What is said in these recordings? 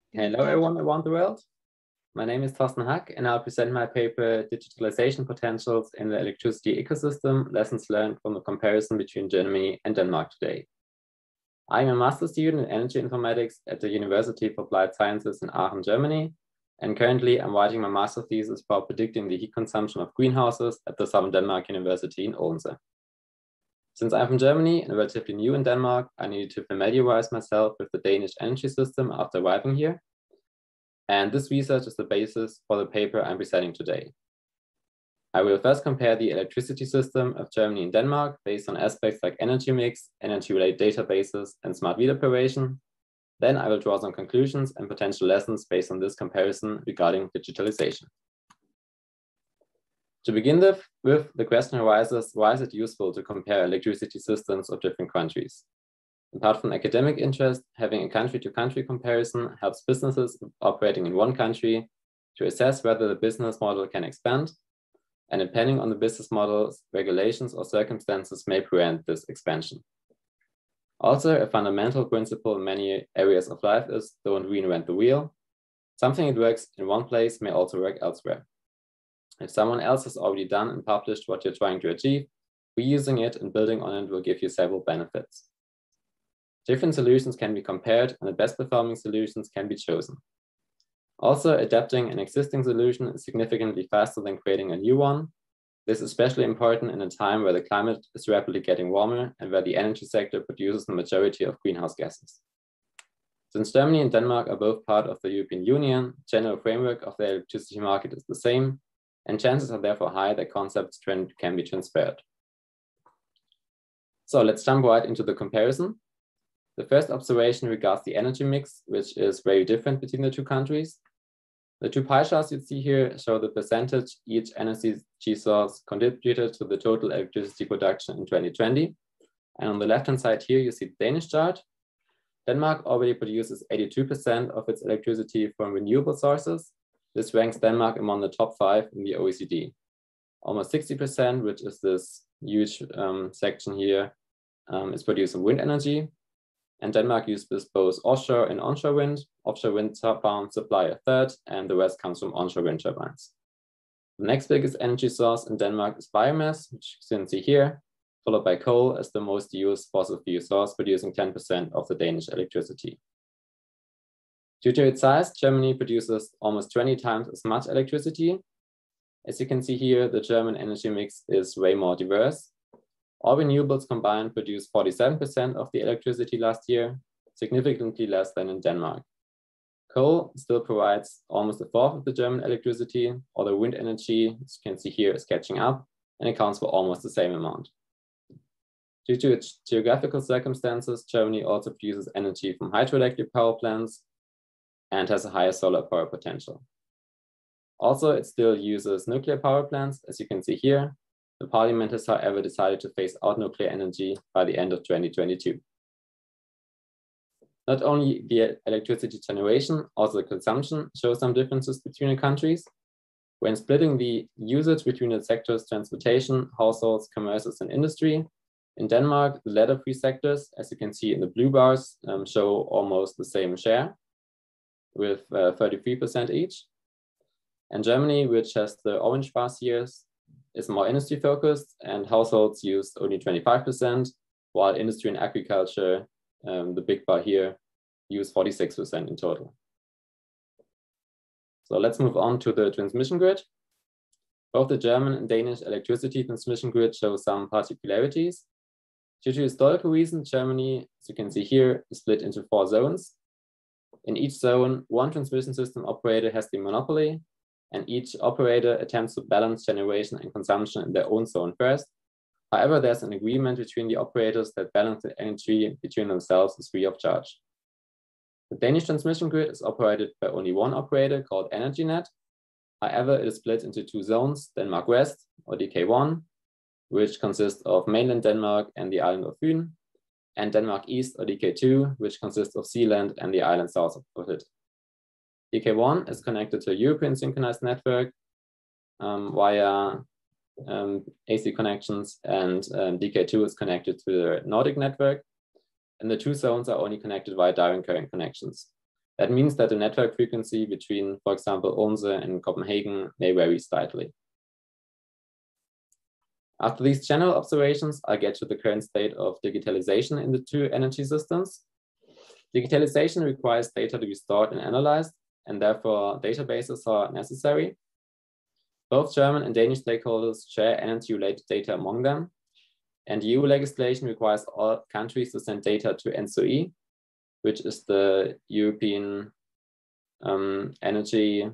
Hello, everyone around the world. My name is Thorsten Hack, and I'll present my paper, Digitalisation Potentials in the Electricity Ecosystem, Lessons Learned from the Comparison between Germany and Denmark today. I'm a master's student in Energy Informatics at the University of Applied Sciences in Aachen, Germany, and currently I'm writing my master thesis about predicting the heat consumption of greenhouses at the Southern Denmark University in Odense. Since I'm from Germany and relatively new in Denmark, I needed to familiarize myself with the Danish energy system after arriving here. And this research is the basis for the paper I'm presenting today. I will first compare the electricity system of Germany and Denmark based on aspects like energy mix, energy-related databases, and smart grid operation. Then I will draw some conclusions and potential lessons based on this comparison regarding digitalization. To begin with, the question arises, why is it useful to compare electricity systems of different countries? Apart from academic interest, having a country-to-country comparison helps businesses operating in one country to assess whether the business model can expand, and depending on the business models, regulations or circumstances may prevent this expansion. Also, a fundamental principle in many areas of life is don't reinvent the wheel. Something that works in one place may also work elsewhere. If someone else has already done and published what you're trying to achieve, reusing it and building on it will give you several benefits. Different solutions can be compared and the best performing solutions can be chosen. Also, adapting an existing solution is significantly faster than creating a new one. This is especially important in a time where the climate is rapidly getting warmer and where the energy sector produces the majority of greenhouse gases. Since Germany and Denmark are both part of the European Union, the general framework of the electricity market is the same, and chances are therefore high that concepts can be transferred. So let's jump right into the comparison. The first observation regards the energy mix, which is very different between the two countries. The two pie charts you see here show the percentage each energy source contributed to the total electricity production in 2020. And on the left-hand side here, you see the Danish chart. Denmark already produces 82% of its electricity from renewable sources. This ranks Denmark among the top 5 in the OECD. Almost 60%, which is this huge section here, is produced from wind energy. And Denmark uses both offshore and onshore wind. Offshore wind turbines supply a third, and the rest comes from onshore wind turbines. The next biggest energy source in Denmark is biomass, which you can see here, followed by coal as the most used fossil fuel source, producing 10% of the Danish electricity. Due to its size, Germany produces almost 20 times as much electricity. As you can see here, the German energy mix is way more diverse. All renewables combined produced 47% of the electricity last year, significantly less than in Denmark. Coal still provides almost a fourth of the German electricity, although wind energy, as you can see here, is catching up and accounts for almost the same amount. Due to its geographical circumstances, Germany also produces energy from hydroelectric power plants and has a higher solar power potential. Also, it still uses nuclear power plants, as you can see here. The parliament has, however, decided to phase out nuclear energy by the end of 2022. Not only the electricity generation, also the consumption shows some differences between the countries. When splitting the usage between the sectors transportation, households, commerces, and industry, in Denmark, the latter three sectors, as you can see in the blue bars, show almost the same share, with 33% each. And Germany, which has the orange bars here, is more industry focused, and households use only 25%, while industry and agriculture, the big bar here, use 46% in total. So let's move on to the transmission grid. Both the German and Danish electricity transmission grid show some particularities. Due to historical reasons, Germany, as you can see here, is split into 4 zones. In each zone, one transmission system operator has the monopoly, and each operator attempts to balance generation and consumption in their own zone first. However, there's an agreement between the operators that balance the energy between themselves is free of charge. The Danish transmission grid is operated by only one operator called EnergyNet. However, it is split into 2 zones, Denmark West, or DK1, which consists of mainland Denmark and the island of Fyn, and Denmark East, or DK2, which consists of Sealand and the island south of it. DK1 is connected to a European synchronized network via AC connections, and DK2 is connected to the Nordic network. And the 2 zones are only connected via direct current connections. That means that the network frequency between, for example, Odense and Copenhagen may vary slightly. After these general observations, I'll get to the current state of digitalization in the two energy systems. Digitalization requires data to be stored and analyzed, and therefore databases are necessary. Both German and Danish stakeholders share energy-related data among them, and EU legislation requires all countries to send data to ENTSO-E, which is the European Energy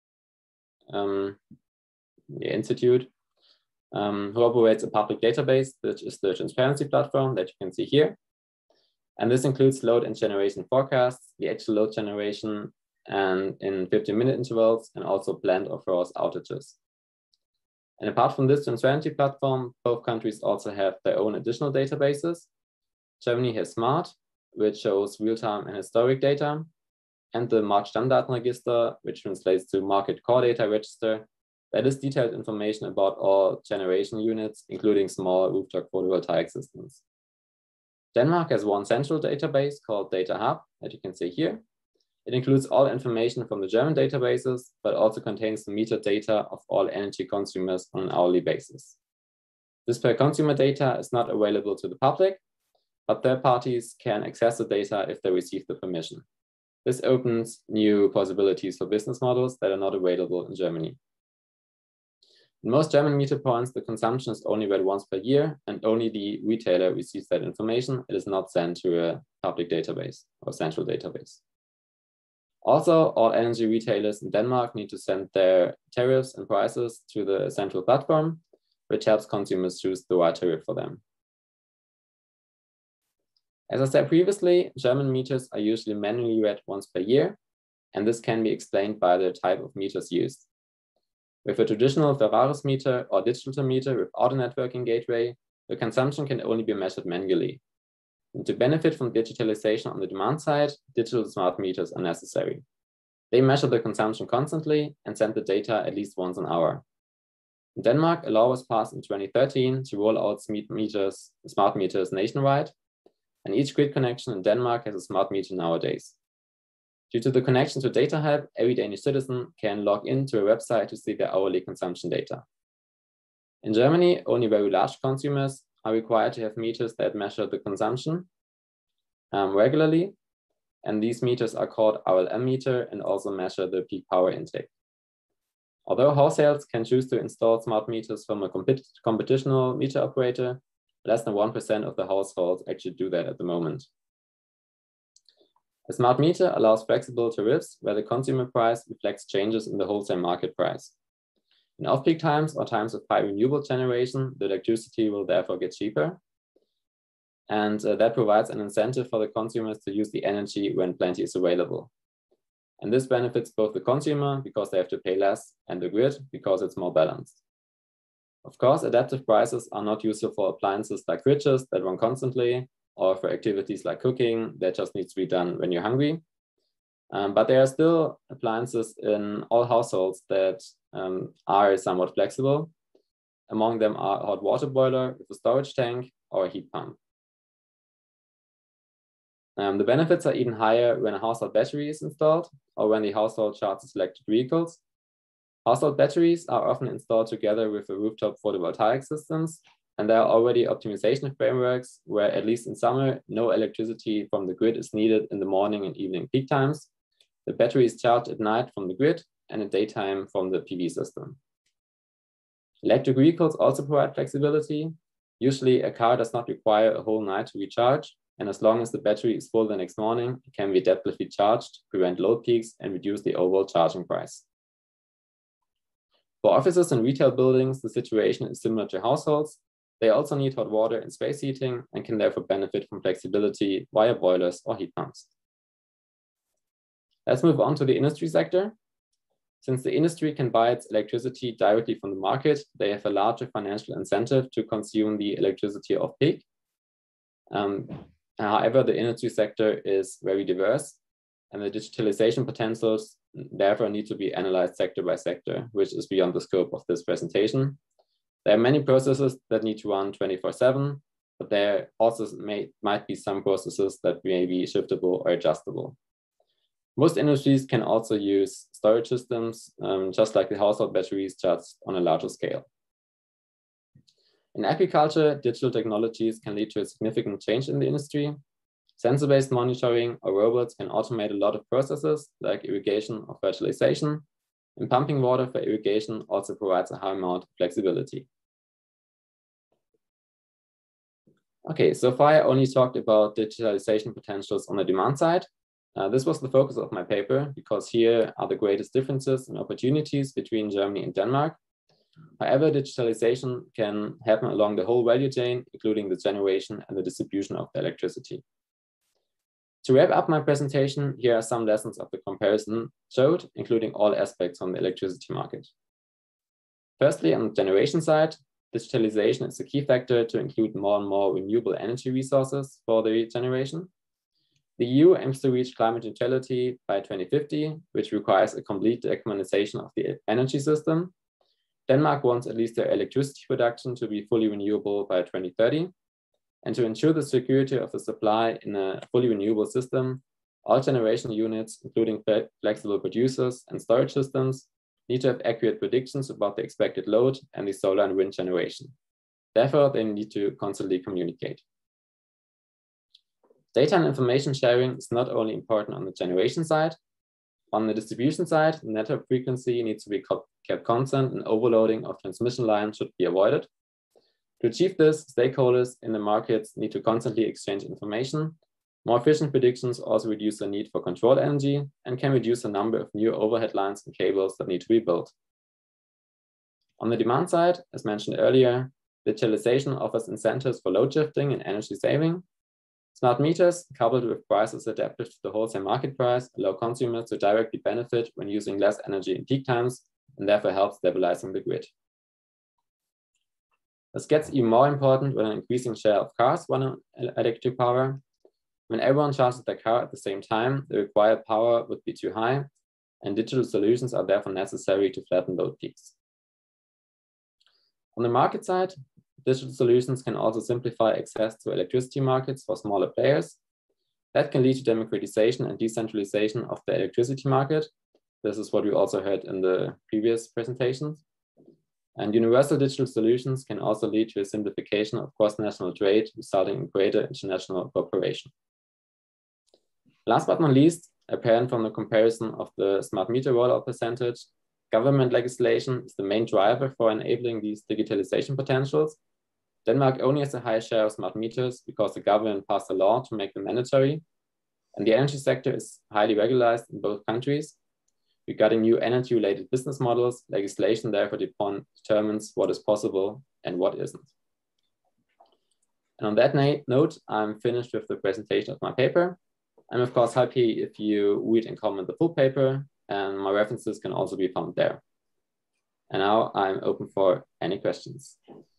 Institute, who operates a public database, which is the transparency platform that you can see here. And this includes load and generation forecasts, the actual load generation, and in 15-minute intervals, and also planned or forced outages. And apart from this transparency platform, both countries also have their own additional databases. Germany has SMART, which shows real-time and historic data, and the Marktstammdatenregister, which translates to Market Core Data Register. That is detailed information about all generation units, including small rooftop photovoltaic systems. Denmark has one central database called Data Hub, that you can see here. It includes all information from the German databases, but also contains the meter data of all energy consumers on an hourly basis. This per consumer data is not available to the public, but third parties can access the data if they receive the permission. This opens new possibilities for business models that are not available in Germany. In most German meter points, the consumption is only read once per year, and only the retailer receives that information. It is not sent to a public database or central database. Also, all energy retailers in Denmark need to send their tariffs and prices to the central platform, which helps consumers choose the right tariff for them. As I said previously, German meters are usually manually read once per year, and this can be explained by the type of meters used. With a traditional Verwahrers meter or digital meter without a networking gateway, the consumption can only be measured manually. And to benefit from digitalization on the demand side, digital smart meters are necessary. They measure the consumption constantly and send the data at least once an hour. In Denmark, a law was passed in 2013 to roll out smart meters nationwide, and each grid connection in Denmark has a smart meter nowadays. Due to the connection to Data Hub, every Danish citizen can log into a website to see their hourly consumption data. In Germany, only very large consumers are required to have meters that measure the consumption regularly, and these meters are called RLM meter and also measure the peak power intake. Although households can choose to install smart meters from a competitional meter operator, less than 1% of the households actually do that at the moment. A smart meter allows flexible tariffs where the consumer price reflects changes in the wholesale market price. In off-peak times or times of high renewable generation, the electricity will therefore get cheaper. And that provides an incentive for the consumers to use the energy when plenty is available. And this benefits both the consumer because they have to pay less and the grid because it's more balanced. Of course, adaptive prices are not useful for appliances like fridges that run constantly, or for activities like cooking that just needs to be done when you're hungry. But there are still appliances in all households that are somewhat flexible. Among them are a hot water boiler with a storage tank or a heat pump. The benefits are even higher when a household battery is installed or when the household charges electric vehicles. Household batteries are often installed together with the rooftop photovoltaic systems, and there are already optimization frameworks where, at least in summer, no electricity from the grid is needed in the morning and evening peak times. The battery is charged at night from the grid and at daytime from the PV system. Electric vehicles also provide flexibility. Usually, a car does not require a whole night to recharge, and as long as the battery is full the next morning, it can be adaptively charged, prevent load peaks, and reduce the overall charging price. For offices and retail buildings, the situation is similar to households. They also need hot water and space heating and can therefore benefit from flexibility via boilers or heat pumps. Let's move on to the industry sector. Since the industry can buy its electricity directly from the market, they have a larger financial incentive to consume the electricity off-peak. However, the industry sector is very diverse, and the digitalization potentials therefore need to be analyzed sector by sector, which is beyond the scope of this presentation. There are many processes that need to run 24/7, but there also might be some processes that may be shiftable or adjustable. Most industries can also use storage systems, just like the household batteries, just on a larger scale. In agriculture, digital technologies can lead to a significant change in the industry. Sensor-based monitoring or robots can automate a lot of processes like irrigation or fertilization, and pumping water for irrigation also provides a high amount of flexibility. Okay, so far I only talked about digitalization potentials on the demand side. This was the focus of my paper because here are the greatest differences and opportunities between Germany and Denmark. However, digitalization can happen along the whole value chain, including the generation and the distribution of the electricity. To wrap up my presentation, here are some lessons of the comparison showed, including all aspects on the electricity market. Firstly, on the generation side, digitalization is a key factor to include more and more renewable energy resources for the generation. The EU aims to reach climate neutrality by 2050, which requires a complete decarbonization of the energy system. Denmark wants at least their electricity production to be fully renewable by 2030. And to ensure the security of the supply in a fully renewable system, all generation units, including flexible producers and storage systems, need to have accurate predictions about the expected load and the solar and wind generation. Therefore, they need to constantly communicate. Data and information sharing is not only important on the generation side. On the distribution side, the network frequency needs to be kept constant and overloading of transmission lines should be avoided. To achieve this, stakeholders in the markets need to constantly exchange information. More efficient predictions also reduce the need for control energy and can reduce the number of new overhead lines and cables that need to be built. On the demand side, as mentioned earlier, digitalization offers incentives for load shifting and energy saving. Smart meters, coupled with prices adapted to the wholesale market price, allow consumers to directly benefit when using less energy in peak times and therefore help stabilizing the grid. This gets even more important when an increasing share of cars run on electric power. When everyone charges their car at the same time, the required power would be too high, and digital solutions are therefore necessary to flatten load peaks. On the market side, digital solutions can also simplify access to electricity markets for smaller players. That can lead to democratization and decentralization of the electricity market. This is what we also heard in the previous presentations. And universal digital solutions can also lead to a simplification of cross-national trade, resulting in greater international cooperation. Last but not least, apparent from the comparison of the smart meter rollout percentage, government legislation is the main driver for enabling these digitalization potentials. Denmark only has a high share of smart meters because the government passed a law to make them mandatory. And the energy sector is highly regularized in both countries. Regarding new energy-related business models, legislation therefore determines what is possible and what isn't. And on that note, I'm finished with the presentation of my paper. I'm of course happy if you read and comment the full paper, and my references can also be found there. And now I'm open for any questions.